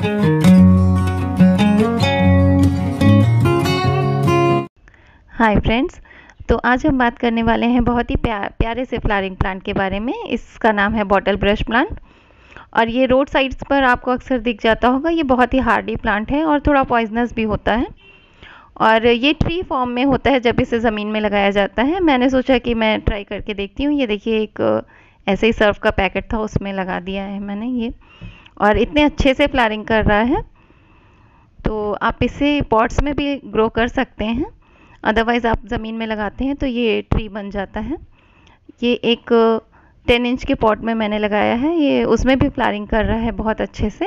Hi friends, तो आज हम बात करने वाले हैं बहुत ही प्यारे से फ्लावरिंग प्लांट के बारे में। इसका नाम है बॉटल ब्रश प्लांट और ये रोड साइड्स पर आपको अक्सर दिख जाता होगा। ये बहुत ही हार्डी प्लांट है और थोड़ा पॉइजनस भी होता है और ये ट्री फॉर्म में होता है जब इसे ज़मीन में लगाया जाता है। मैंने सोचा कि मैं ट्राई करके देखती हूँ। ये देखिए, एक ऐसे ही सर्फ का पैकेट था, उसमें लगा दिया है मैंने ये, और इतने अच्छे से फ्लावरिंग कर रहा है। तो आप इसे पॉट्स में भी ग्रो कर सकते हैं, अदरवाइज़ आप ज़मीन में लगाते हैं तो ये ट्री बन जाता है। ये एक 10 इंच के पॉट में मैंने लगाया है, ये उसमें भी फ्लावरिंग कर रहा है बहुत अच्छे से।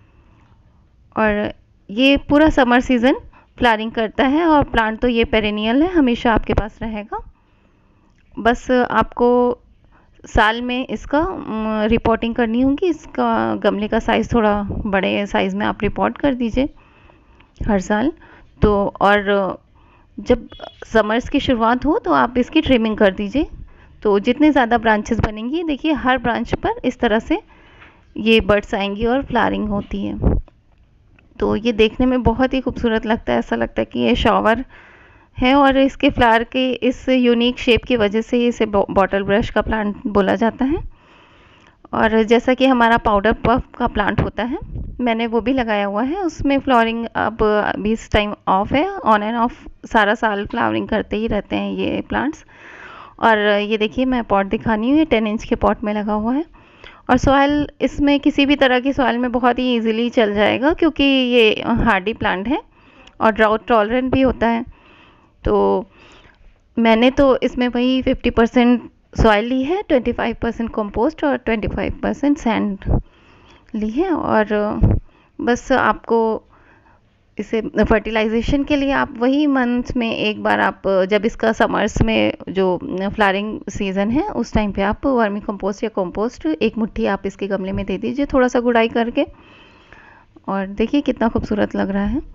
और ये पूरा समर सीज़न फ्लावरिंग करता है और प्लांट तो ये पेरेनियल है, हमेशा आपके पास रहेगा। बस आपको साल में इसका रिपोर्टिंग करनी होगी। इसका गमले का साइज़ थोड़ा बड़े साइज़ में आप रिपोर्ट कर दीजिए हर साल। तो और जब समर्स की शुरुआत हो तो आप इसकी ट्रिमिंग कर दीजिए। तो जितने ज़्यादा ब्रांचेस बनेंगी, देखिए हर ब्रांच पर इस तरह से ये बर्ड्स आएंगी और फ्लावरिंग होती है। तो ये देखने में बहुत ही खूबसूरत लगता है, ऐसा लगता है कि ये शॉवर है। और इसके फ्लावर के इस यूनिक शेप की वजह से इसे बॉटल ब्रश का प्लांट बोला जाता है। और जैसा कि हमारा पाउडर पफ का प्लांट होता है, मैंने वो भी लगाया हुआ है। उसमें फ्लावरिंग अब अभी इस टाइम ऑफ है, ऑन एंड ऑफ सारा साल फ्लावरिंग करते ही रहते हैं ये प्लांट्स। और ये देखिए, मैं पॉट दिखानी हूँ, ये 10 इंच के पॉट में लगा हुआ है। और सॉइल इसमें किसी भी तरह की सॉइल में बहुत ही इजीली चल जाएगा, क्योंकि ये हार्डी प्लांट है और ड्राउट टॉलरेंट भी होता है। तो मैंने तो इसमें वही 50% सॉइल ली है, 25% कंपोस्ट और 25% सैंड ली है। और बस आपको इसे फर्टिलाइजेशन के लिए आप वही मंथ में एक बार, आप जब इसका समर्स में जो फ्लावरिंग सीज़न है उस टाइम पे आप वर्मी कंपोस्ट या कंपोस्ट एक मुट्ठी आप इसके गमले में दे दीजिए, थोड़ा सा गुड़ाई करके। और देखिए कितना खूबसूरत लग रहा है।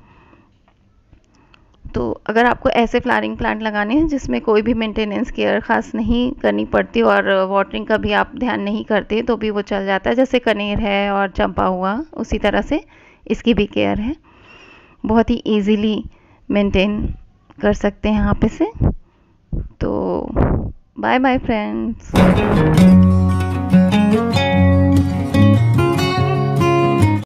तो अगर आपको ऐसे फ्लावरिंग प्लांट लगाने हैं जिसमें कोई भी मेंटेनेंस केयर ख़ास नहीं करनी पड़ती और वाटरिंग का भी आप ध्यान नहीं करते, तो भी वो चल जाता है। जैसे कनेर है और चंपा हुआ, उसी तरह से इसकी भी केयर है, बहुत ही इजीली मेंटेन कर सकते हैं आप इसे। तो बाय बाय फ्रेंड्स।